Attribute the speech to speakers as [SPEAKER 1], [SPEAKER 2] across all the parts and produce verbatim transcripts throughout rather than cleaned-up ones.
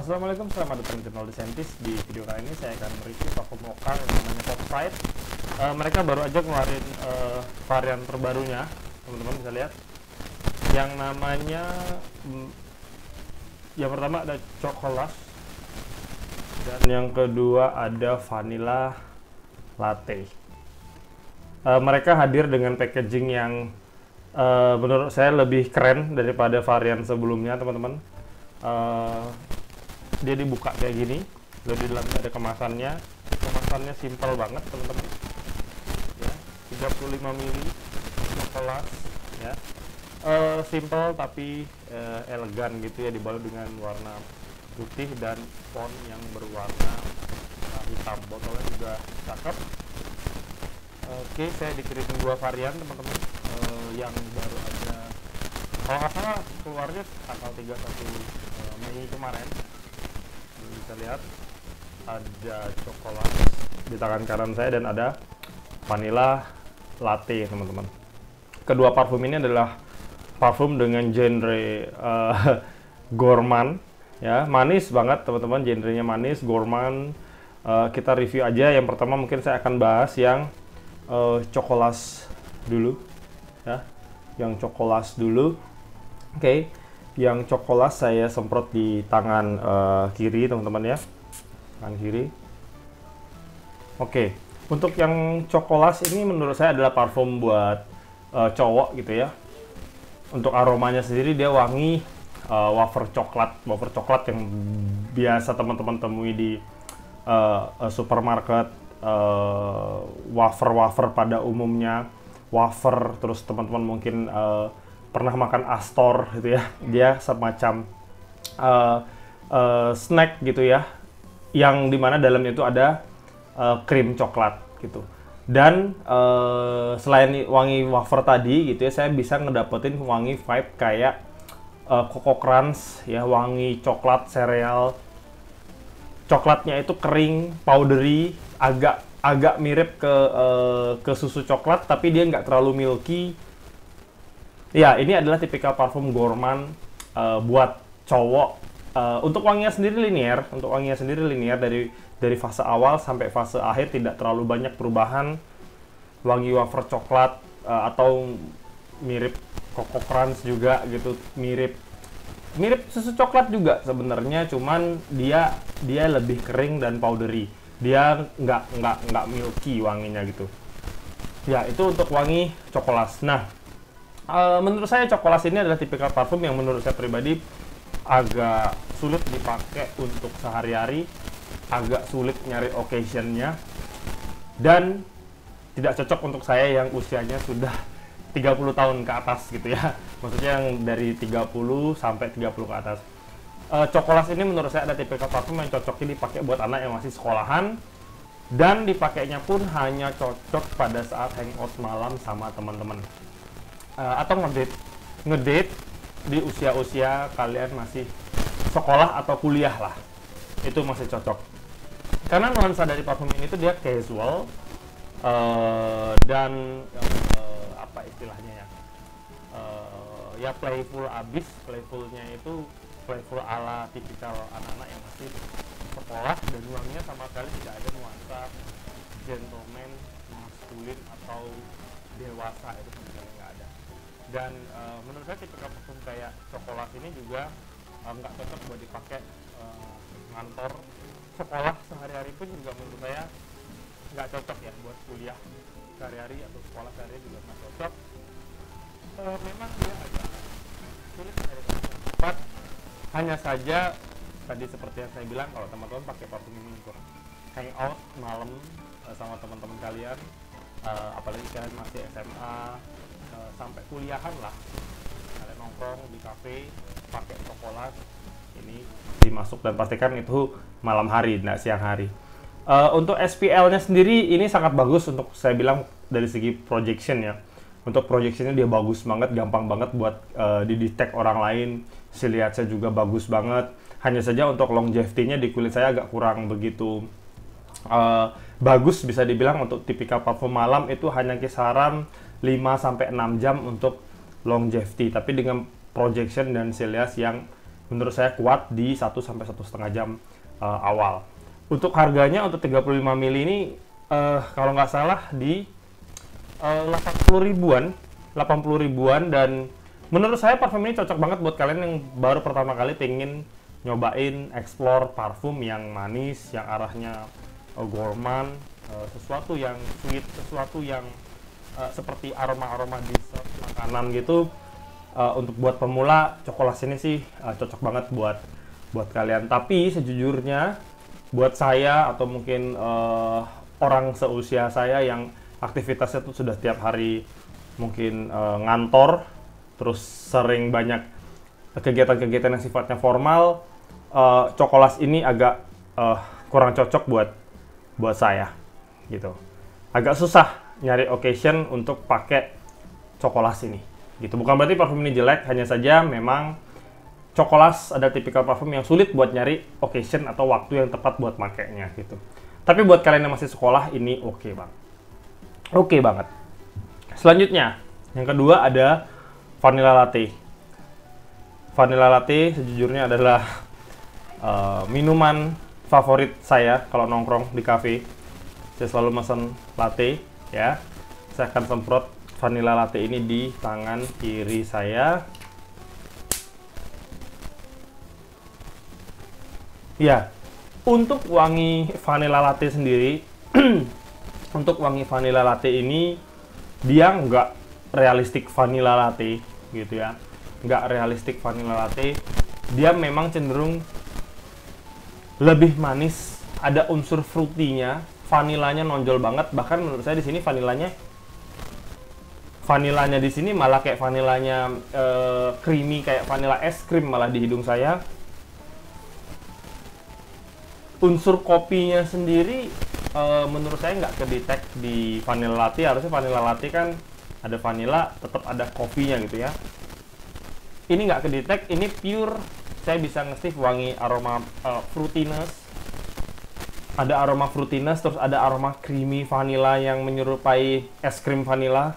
[SPEAKER 1] Assalamualaikum, selamat datang di channel The Scientist. Di video kali ini saya akan mereview parfum lokal yang namanya Top Fight. Uh, mereka baru aja ngeluarin uh, varian terbarunya, teman-teman bisa lihat. Yang namanya, mm, yang pertama ada Chocolat, dan yang kedua ada Vanilla Latte. Uh, mereka hadir dengan packaging yang uh, menurut saya lebih keren daripada varian sebelumnya, teman-teman. Uh, dia dibuka kayak gini, lalu di dalamnya ada kemasannya. Kemasannya simpel banget, teman-teman. Ya, tiga puluh lima mililiter Chocolat, ya. Uh, simple tapi uh, elegan gitu ya, dibalut dengan warna putih dan font yang berwarna uh, hitam. Botolnya juga cakep. Oke, okay, saya dikirimin dua varian, teman-teman. Uh, yang baru ada, kalau nggak salah keluarnya tanggal tiga puluh satu uh, Mei kemarin. Bisa lihat ada Chocolat di tangan kanan saya dan ada Vanilla Latte, teman-teman. Kedua parfum ini adalah parfum dengan genre uh, gourmand, ya, manis banget, teman-teman. Genrenya manis, gourmand. Uh, kita review aja. Yang pertama mungkin saya akan bahas yang uh, Chocolat dulu, ya. Yang Chocolat dulu. Oke. Okay. Yang Chocolat saya semprot di tangan uh, kiri, teman-teman, ya. Tangan kiri. Oke. Okay. Untuk yang Chocolat ini menurut saya adalah parfum buat uh, cowok gitu ya. Untuk aromanya sendiri dia wangi uh, wafer coklat, wafer coklat yang biasa teman-teman temui di uh, uh, supermarket, uh, wafer-wafer pada umumnya, wafer. Terus teman-teman mungkin uh, pernah makan Astor gitu ya, dia semacam uh, uh, snack gitu ya, yang dimana dalamnya itu ada uh, krim coklat gitu. Dan uh, selain wangi wafer tadi gitu ya, saya bisa ngedapetin wangi vibe kayak uh, Coco Crunch ya, wangi coklat sereal. Coklatnya itu kering, powdery, agak agak mirip ke uh, ke susu coklat, tapi dia nggak terlalu milky. Ya, ini adalah tipikal parfum gourmand uh, buat cowok. Uh, untuk wanginya sendiri linear, untuk wanginya sendiri linear dari dari fase awal sampai fase akhir, tidak terlalu banyak perubahan. Wangi wafer coklat uh, atau mirip Coco Crunch juga gitu, mirip mirip susu coklat juga sebenarnya, cuman dia dia lebih kering dan powdery. Dia nggak nggak nggak milky wanginya gitu. Ya, itu untuk wangi Chocolat. Nah, Uh, menurut saya Chocolat ini adalah tipikal parfum yang menurut saya pribadi agak sulit dipakai untuk sehari-hari, agak sulit nyari occasionnya, dan tidak cocok untuk saya yang usianya sudah tiga puluh tahun ke atas gitu ya. Maksudnya yang dari tiga puluh sampai tiga puluh ke atas. Uh, Chocolat ini menurut saya ada tipikal parfum yang cocoknya dipakai buat anak yang masih sekolahan, dan dipakainya pun hanya cocok pada saat hangout malam sama teman-teman. Uh, atau ngedate ngedate di usia-usia kalian masih sekolah atau kuliah lah, itu masih cocok. Karena nuansa dari parfum ini tuh dia casual uh, dan uh, apa istilahnya ya, uh, ya playful abis. Playfulnya itu playful ala tipikal anak-anak yang masih sekolah, dan wanginya sama sekali tidak ada nuansa gentleman, maskulin atau dewasa, itu sebenarnya nggak ada. Dan uh, menurut saya tipikal parfum kayak Chocolat ini juga nggak uh, cocok buat dipakai uh, ngantor, sekolah sehari-hari pun juga menurut saya nggak cocok ya, buat kuliah sehari-hari atau sekolah sehari-hari juga nggak cocok. Uh, memang dia agak sulit dari tempat. Hanya saja tadi seperti yang saya bilang, kalau teman-teman pakai parfum ini untuk hangout malam uh, sama teman-teman kalian, uh, apalagi kalian masih S M A sampai kuliahan lah, kalian nongkrong di kafe pakai Chocolat ini dimasuk, dan pastikan itu malam hari, tidak siang hari. Uh, untuk S P L-nya sendiri ini sangat bagus untuk saya bilang dari segi projection ya. Untuk projectionnya dia bagus banget, gampang banget buat uh, didetect orang lain. Si lihat saya juga bagus banget. Hanya saja untuk longevity-nya di kulit saya agak kurang begitu uh, bagus, bisa dibilang. Untuk tipikal parfum malam itu hanya kisaran lima sampai enam jam untuk longevity, tapi dengan projection dan cilias yang menurut saya kuat di satu sampai satu setengah jam uh, awal. Untuk harganya untuk tiga puluh lima mili ini uh, kalau nggak salah di uh, delapan puluh ribuan, delapan puluh ribuan, dan menurut saya parfum ini cocok banget buat kalian yang baru pertama kali pengen nyobain explore parfum yang manis, yang arahnya uh, gourmand, uh, sesuatu yang sweet, sesuatu yang uh, seperti aroma-aroma dessert, makanan gitu. Uh, untuk buat pemula, Cokolas ini sih uh, cocok banget buat buat kalian. Tapi sejujurnya buat saya atau mungkin uh, orang seusia saya yang aktivitasnya tuh sudah tiap hari mungkin uh, ngantor, terus sering banyak kegiatan-kegiatan yang sifatnya formal, uh, Cokolas ini agak uh, kurang cocok buat buat saya gitu. Agak susah nyari occasion untuk pakai Cokolas ini gitu. Bukan berarti parfum ini jelek, hanya saja memang Cokolas ada tipikal parfum yang sulit buat nyari occasion atau waktu yang tepat buat makainya gitu. Tapi buat kalian yang masih sekolah ini oke okay banget. Oke okay banget. Selanjutnya, yang kedua ada Vanilla Latte. Vanilla Latte sejujurnya adalah uh, minuman favorit saya kalau nongkrong di cafe. Saya selalu mesen latte ya. Saya akan semprot vanilla latte ini di tangan kiri saya. Ya, untuk wangi vanilla latte sendiri, untuk wangi vanilla latte ini dia nggak realistik vanilla latte gitu ya, nggak realistik vanilla latte. Dia memang cenderung lebih manis, ada unsur fruity-nya, vanilanya nonjol banget. Bahkan menurut saya di sini vanilanya Vanilanya di sini malah kayak vanilanya uh, creamy, kayak vanilla es krim malah di hidung saya. Unsur kopinya sendiri uh, menurut saya nggak kedetek di vanilla latte. Harusnya vanilla latte kan ada vanilla, tetap ada kopinya gitu ya. Ini nggak kedetek, ini pure. Saya bisa nge-sniff wangi aroma uh, fruitiness. Ada aroma fruitiness, terus ada aroma creamy vanilla yang menyerupai es krim vanilla.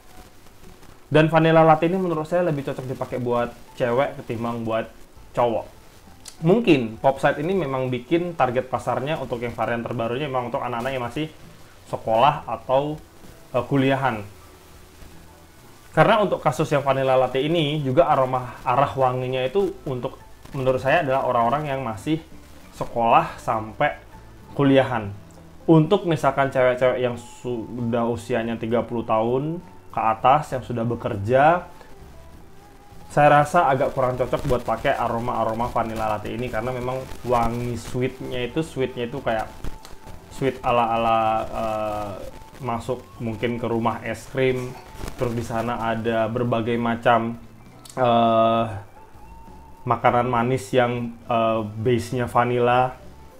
[SPEAKER 1] Dan vanilla latte ini menurut saya lebih cocok dipakai buat cewek ketimbang buat cowok. Mungkin Popside ini memang bikin target pasarnya untuk yang varian terbarunya memang untuk anak-anak yang masih sekolah atau uh, kuliahan. Karena untuk kasus yang vanilla latte ini juga aroma arah wanginya itu untuk menurut saya adalah orang-orang yang masih sekolah sampai kuliahan. Untuk misalkan cewek-cewek yang sudah usianya tiga puluh tahun ke atas yang sudah bekerja, saya rasa agak kurang cocok buat pakai aroma-aroma vanilla latte ini karena memang wangi sweetnya itu sweetnya itu kayak sweet ala-ala uh, masuk mungkin ke rumah es krim, terus di sana ada berbagai macam uh, makanan manis yang uh, base-nya vanilla,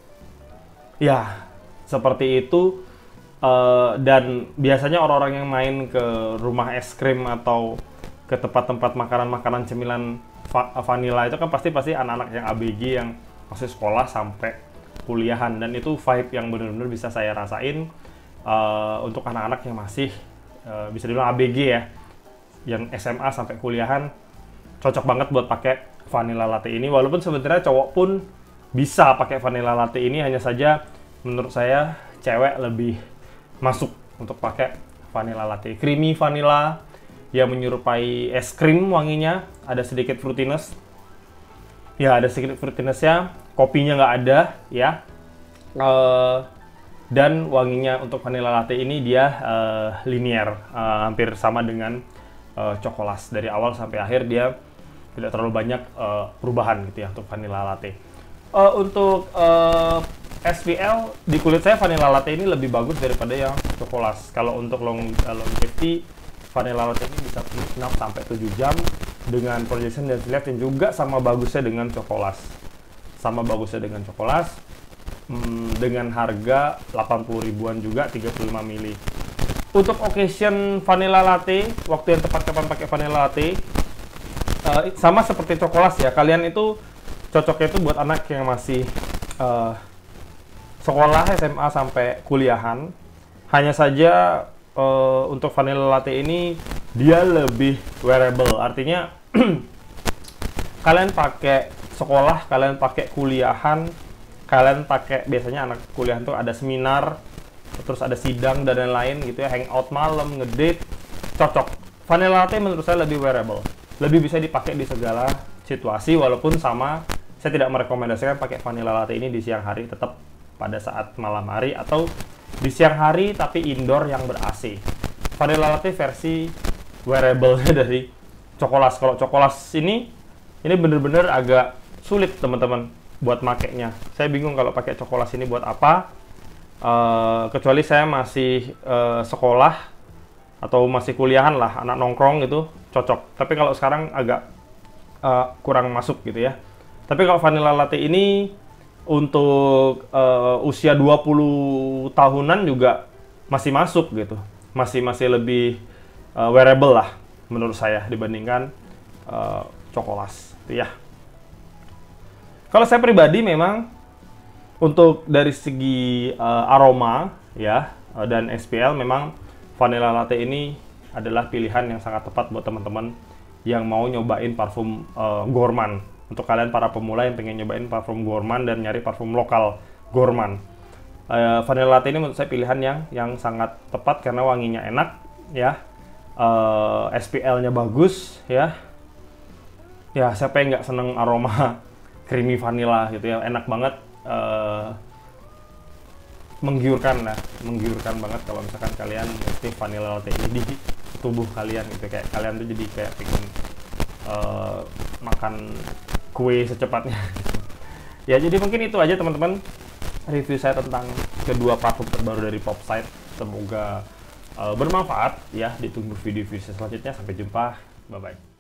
[SPEAKER 1] ya seperti itu. Uh, dan biasanya orang-orang yang main ke rumah es krim atau ke tempat-tempat makanan-makanan cemilan va vanilla itu kan pasti pasti anak-anak yang A B G yang masih sekolah sampai kuliahan, dan itu vibe yang benar-benar bisa saya rasain uh, untuk anak-anak yang masih uh, bisa dibilang A B G ya, yang S M A sampai kuliahan cocok banget buat pakai vanilla latte ini. Walaupun sebenarnya cowok pun bisa pakai vanilla latte ini, hanya saja menurut saya cewek lebih masuk untuk pakai vanilla latte. Creamy vanilla yang menyerupai es krim wanginya, ada sedikit fruitiness. Ya, ada sedikit fruitiness-nya, kopinya nggak ada ya. Uh, dan wanginya untuk vanilla latte ini dia uh, linear, uh, hampir sama dengan uh, Cokolas. Dari awal sampai akhir dia tidak terlalu banyak uh, perubahan gitu ya untuk vanilla latte. Uh, untuk uh, S P L di kulit saya vanilla latte ini lebih bagus daripada yang Cokolas. Kalau untuk long uh, longevity, vanilla latte ini bisa enam sampai tujuh jam dengan projection dan sleeve, dan juga sama bagusnya dengan Cokolas. Sama bagusnya dengan Cokolas. Hmm, dengan harga delapan puluh ribuan juga, tiga puluh lima mili. Untuk occasion vanilla latte, waktu yang tepat kapan pakai vanilla latte, uh, sama seperti Cokolas ya. Kalian itu cocoknya itu buat anak yang masih uh, sekolah S M A sampai kuliahan. Hanya saja uh, untuk vanilla latte ini dia lebih wearable. Artinya kalian pakai sekolah, kalian pakai kuliahan, kalian pakai biasanya anak kuliahan tuh ada seminar, terus ada sidang dan lain-lain gitu ya, hangout malam, ngedate, cocok. Vanilla latte menurut saya lebih wearable, lebih bisa dipakai di segala situasi, walaupun sama saya tidak merekomendasikan pakai vanilla latte ini di siang hari, tetap pada saat malam hari atau di siang hari tapi indoor yang ber-A C. Vanilla latte versi wearable dari Cokolas. Kalau Cokolas ini ini bener-bener agak sulit teman-teman buat makainya. Saya bingung kalau pakai Cokolas ini buat apa. Uh, kecuali saya masih uh, sekolah atau masih kuliahan lah, anak nongkrong gitu, cocok. Tapi kalau sekarang agak uh, kurang masuk gitu ya. Tapi kalau vanilla latte ini untuk uh, usia dua puluh tahunan juga masih masuk gitu. Masih masih lebih uh, wearable lah menurut saya dibandingkan uh, Cokolas gitu ya. Kalau saya pribadi memang untuk dari segi uh, aroma ya uh, dan S P L, memang vanilla latte ini adalah pilihan yang sangat tepat buat teman-teman yang mau nyobain parfum uh, gourmand. Untuk kalian para pemula yang pengen nyobain parfum gourmand dan nyari parfum lokal gourmand, uh, vanilla latte ini menurut saya pilihan yang yang sangat tepat karena wanginya enak ya, uh, S P L-nya bagus ya. Ya siapa yang nggak seneng aroma creamy vanilla gitu ya, enak banget. Uh, menggiurkan lah, menggiurkan banget kalau misalkan kalian ngasih vanilla latte ini di tubuh kalian gitu, kayak kalian tuh jadi kayak pengen uh, makan kue secepatnya. Ya jadi mungkin itu aja teman-teman review saya tentang kedua parfum terbaru dari Popside. Semoga uh, bermanfaat ya. Ditunggu video-video selanjutnya. Sampai jumpa, bye bye.